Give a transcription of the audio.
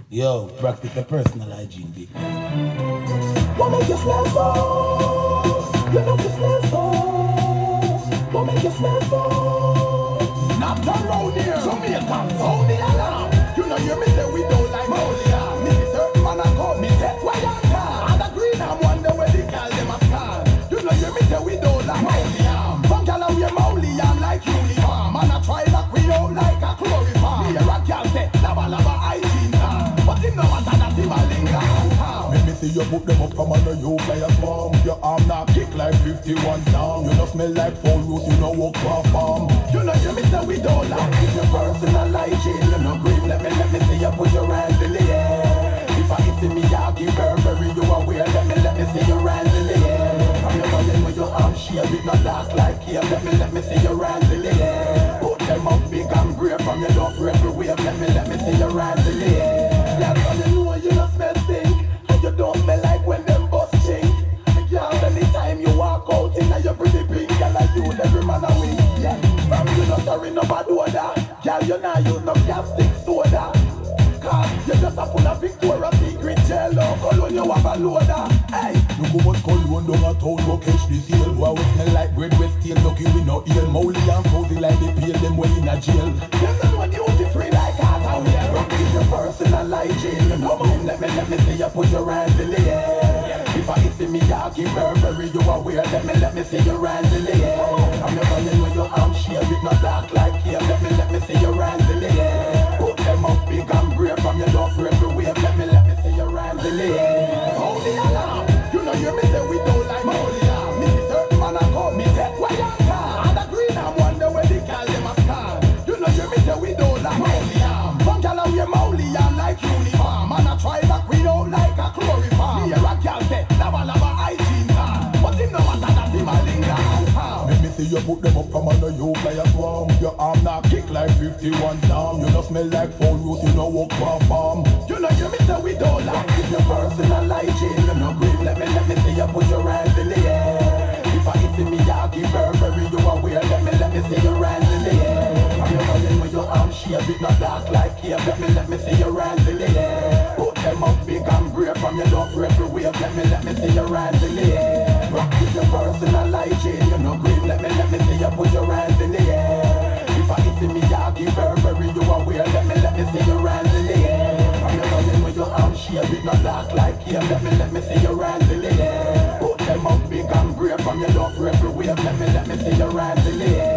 Yo, practice the personal hygiene, big. What make you smell so? You know you smell so. What make you smell so? Not around here, Jamaican, sound the alarm. You know you me say we don't like Molian. Me see certain man I call me dead white and car. And the green I'm wonder where the girl them a scan. You know you me say we don't like Molian. Some gal a wear Molian like uniform. And I try lock we out like a chloroform. Here a gal say lava lava hygiene star. But him no matter that him a linger and calm. Let me see you put them up from under you play a bomb. Your arm not kick like 51 down. You don't smell like foul roots, you know walk for farm. You know you me say we don't like. If your personal hygiene, you know green. Let me see you put your hands in the air. If I hit me, I'll give Burberry you aware. Let me see your hands in the air. From your body with your arm shave, it not dark like here. Let me see your hands in the air. Put them up big and brave from your love everywhere. Let me see your hands in the air. Yeah, so you know you don't smell stink, and you don't smell like when them bust chink. Yeah, anytime you walk out in your pretty pink, girl, like you every man away. Yeah, from you not carry no bad odor. Girl, you not use no plastic soda. Cause you just a full of Victoria's Secret gel or cologne, you have a loader. Hey, look how much cologne down a town go catch this hill. Why we smell like bread with steel, lucky we no ear. Molly and cozy like they peel them way in a jail. You don't know duty free like Cartel. Bruk is your personal hygiene. You know me, let me see you put your hands in the air. If I hit me, I'll give Burberry you aware. Let me see your hands in the air. I'm your running with your arm shave, it not dark like here. Let me see your hands in the air. Put them up big and brave from your love everywhere. Let me see your hands in the air. Sound the alarm. You know you me say we don't like Molian. Me see certain man I call me dead white and car. And the green I'm wonder where the girl them a scan. You know you me say we don't like Molian. Some gal a wear Molian like uniform. And I try back we out like a chloroform. Here a gal say lava lava hygiene star. But him no matter that him a linger and calm. Let me see you put them up from under you play a swarm. Your arm not kick like 51 down. You don't smell like foul roots, you know walk for farm. You know you me say we don't like. If your personal hygiene, you know green. Let me see you put your hands in the air. If I hit me, I'll give Burberry you aware. Let me see your hands in the air. From your running with your arm shave, it not dark like here. Let me see your hands in the air. Put them up big and brave from your love everywhere. Let me see your hands in the air. Bruk is your personal hygiene, you know green. Let me see you put your hands in the air. If I hit me, I'll give Burberry you aware. Let me see your hands in the air. From your running with your arm shave, it not dark like here. Let me see your hands in the air. Put them up big and brave from your love everywhere. Let me see your hands in the air.